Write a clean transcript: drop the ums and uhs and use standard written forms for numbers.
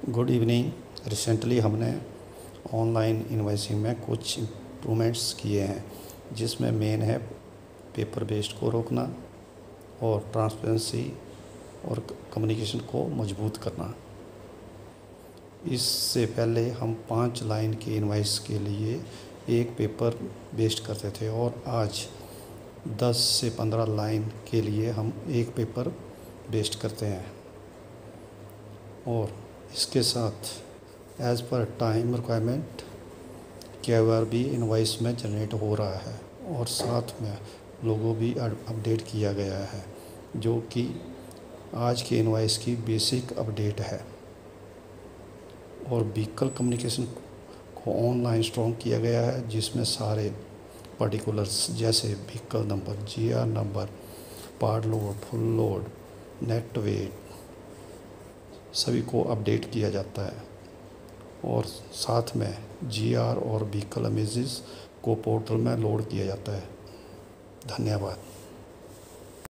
Good evening. Recently हमने online invoicing में कुछ इम्प्रूवमेंट्स किए हैं, जिसमें मेन है पेपर बेस्ड को रोकना और ट्रांसपेरेंसी और कम्युनिकेशन को मजबूत करना। इससे पहले हम 5 लाइन के इनवॉइस के लिए एक पेपर बेस्ड करते थे और आज 10 से 15 लाइन के लिए हम एक पेपर बेस्ड करते हैं। और इसके साथ as per time requirement KYR भी इनवॉइस में जनरेट हो रहा है और साथ में लोगो भी अपडेट किया गया है, जो कि आज के इनवॉइस की बेसिक अपडेट है। और व्हीकल कम्युनिकेशन को ऑनलाइन स्ट्रॉन्ग किया गया है, जिसमें सारे पर्टिकुलर्स जैसे vehicle number, GR number, part load, full load, net weight सभी को अपडेट किया जाता है। और साथ में GR और व्हीकल इमेजेस को पोर्टल में लोड किया जाता है। धन्यवाद।